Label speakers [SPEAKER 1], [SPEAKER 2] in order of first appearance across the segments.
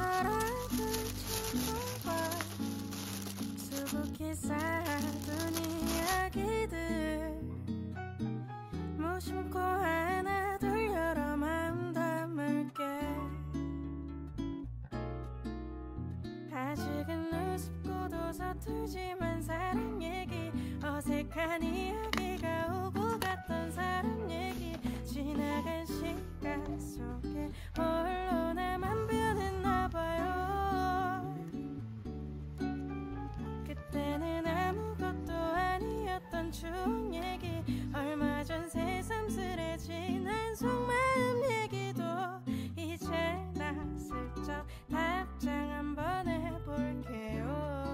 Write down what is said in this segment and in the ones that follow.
[SPEAKER 1] 서로를 쳐다봐 수북히 쌓아둔 이야기들 무심코 하나 둘 여러 마음 담을게 아직은 우습고도 서툴지만 사랑 얘기 어색한 이야기가 오고 갔던 사람 얘기 지나간 시간 속에 홀로 나만 변했나봐요 그때는 아무것도 아니었던 추억 얘기 얼마 전 새삼스레진 한 속마음 얘기도 이제 나 슬쩍 답장 한번 해볼게요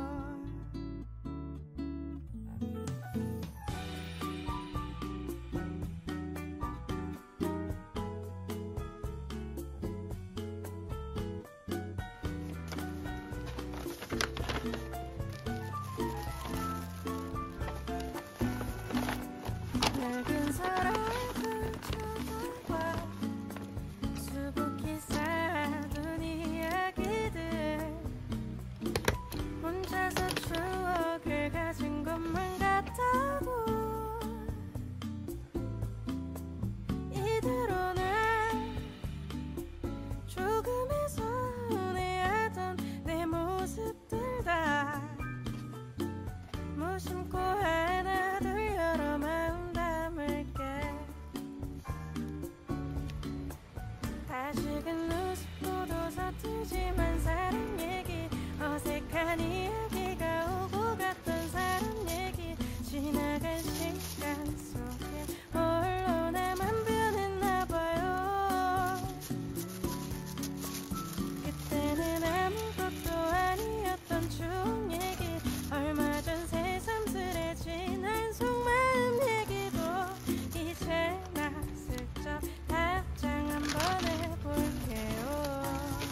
[SPEAKER 1] 낡은 서로를 쳐다봐 수북히 쌓아둔 이야기들 혼자서 추억을 가진 것만 같아도 이대로는 조금의 서운해하던 내 모습들 다 무심코 하나 둘 여러 마음 담을게 아직은 우습고도 서툴지만 사랑 얘기 어색한 이야기가 오고 갔던 사람 얘기 지나간 시간 속에 홀로 나만 변했나봐요 그때는 아무것도 아니었던 추억 얘기 얼마 전 새삼스레진 한 속마음 얘기도 이제 나 슬쩍 답장 한번 해볼게요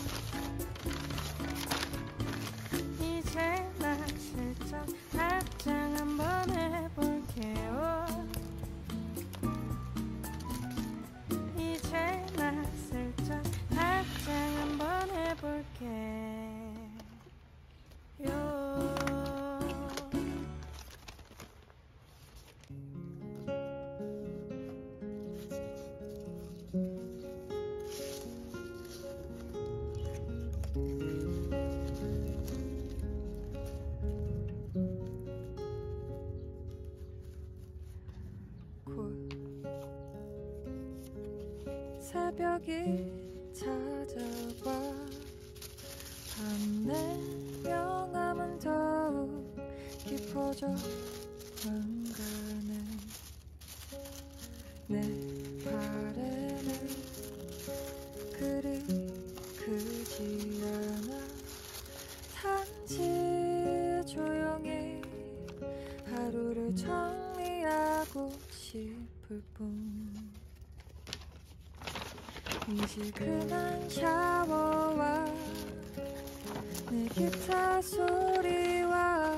[SPEAKER 1] 이제 나 슬쩍 답장 한번 해볼게요 이제 나 슬쩍 답장 한번 해볼게요
[SPEAKER 2] 곧 새벽이 찾아와 밤내 영감은 더욱 깊어져 가네 내 바램은 그리 크지 않아 단지 조용히 하루를 정리하고 싶을 뿐 미지근한 샤워와 내 기타 소리와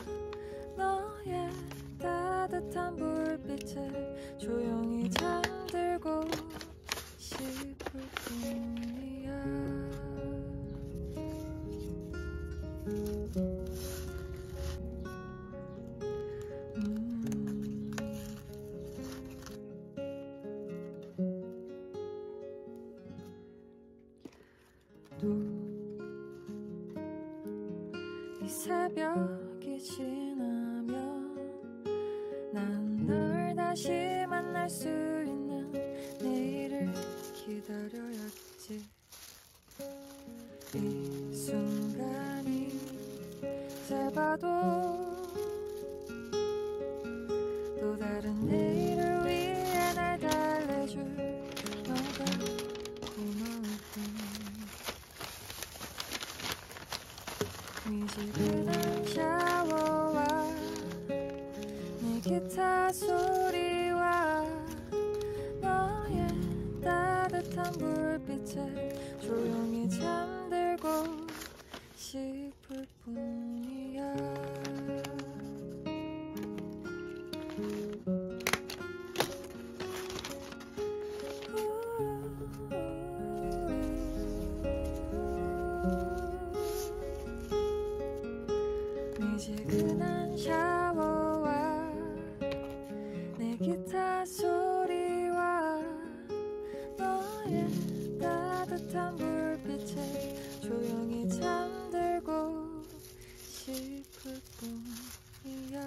[SPEAKER 2] 너의 따뜻한 불빛에 조용히 잠들고 싶을 뿐이야 또 이 새벽이 지나면 난 널 다시 만날 수 있는 내일을 기다려야지 이 순간이 짧아도 또 다른 내일을 위해 날 달래줄 너가 고마울 뿐 미지근한 샤워와 내 기타 소리와 너의 따뜻한 불빛에 조용히 잠들고 싶을 뿐이야 있을 뿐이야.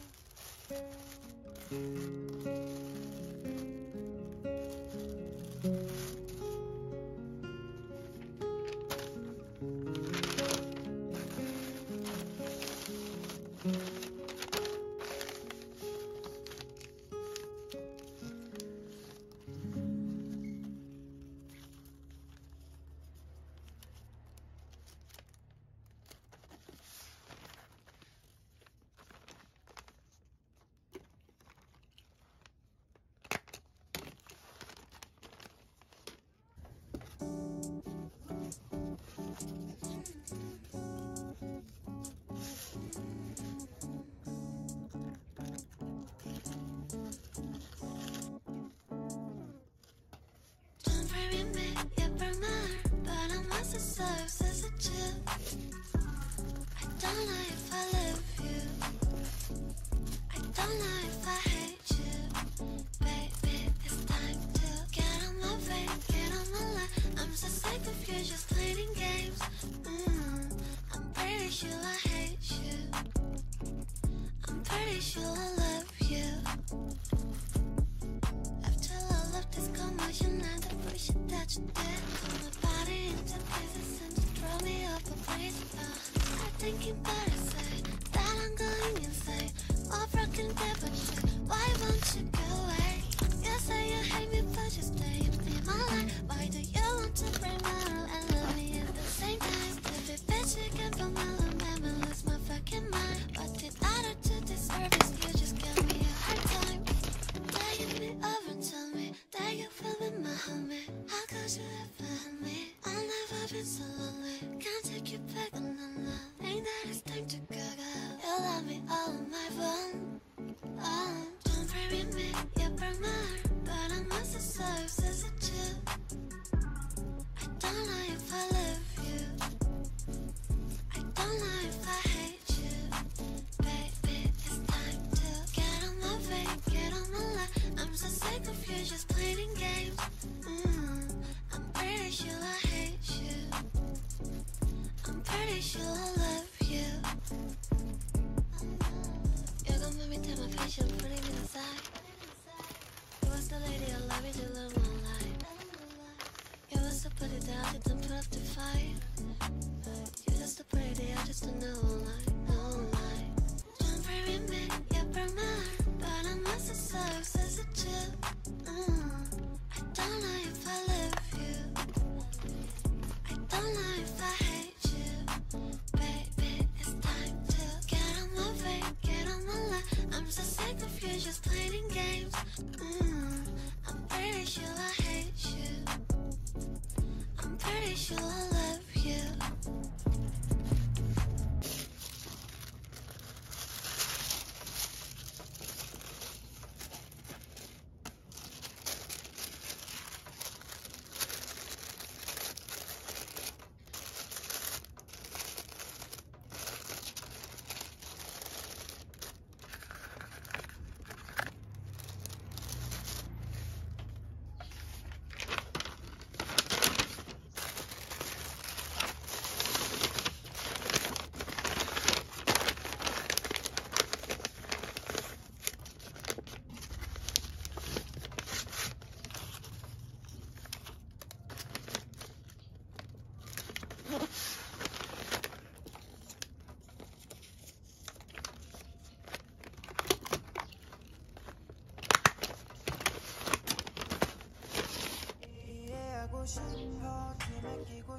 [SPEAKER 1] 싶어 춤에 끼고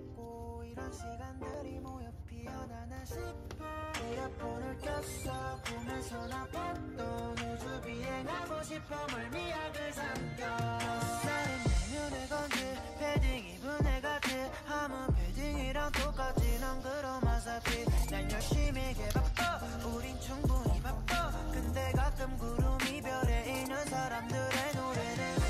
[SPEAKER 1] 싶고 이런 시간들이 모여 피어나나 싶어 이어폰을 꼈어 보면서 나 봤던 우주 비행하고 싶어 멀미약을 삼켜 나는 내면의 건지 패딩 입은 애 같아 아무 패딩이랑 똑같이 넌 그럼 어차피 난 열심히 개바빠 우린 충분히 바빠 근데 가끔 구름 이별에 있는 사람들의 노래는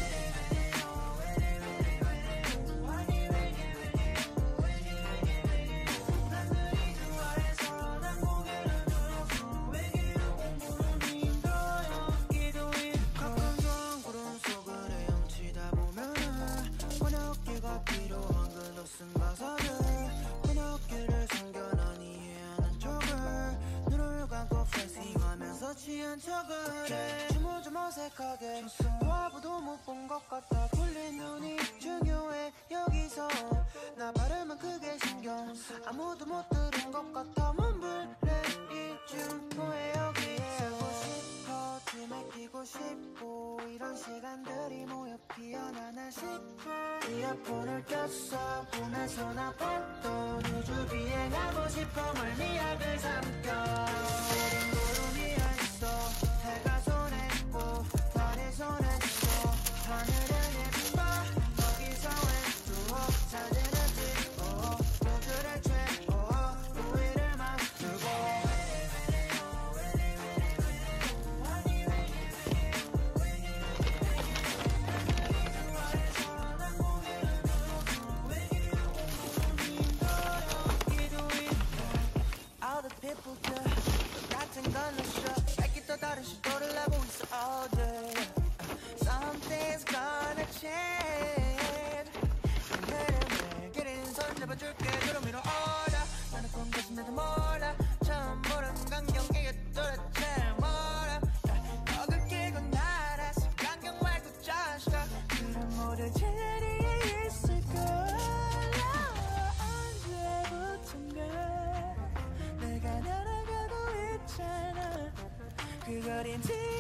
[SPEAKER 1] 쓴 가사를 그 어깨를 숨겨 난 이해하는 척을 척 그래 춤을 좀 어색하게 와봐도 못 본 것 같아 굴린 눈이 중요해 여기서 나 발음은 크게 신경 아무도 못 들은 것 같아 몸불래 이 중포에 여기에 쓰고 싶어 틈에 끼고 싶고 이런 시간들이 모여 피어나나 싶어 이어폰을 꼈어 꿈에서 나 봤던 우주 비행하고 싶어 멀미약을 삼켜 우린 구름이 있어 해가 손에 있고 달이 손에 있어 하늘은 예뻐 거기서 왼쪽 사진을 찍고 노트를 채워 우위를 맞추고 All the people 같은 건 없어 새끼 또 다른 시도를 하고 있어 all day Something's gonna change 오늘은 길인 손 잡아줄게 그럼 위로 올라 나는 꿈 같은데도 몰라 처음 보는 광경에 도대체 뭐라 벽을 끼고 날아서 광경 말고 자식아 그럼 모두 제자리에 있을 거야 언제부턴가 내가 날아가고 있잖아 그걸 인지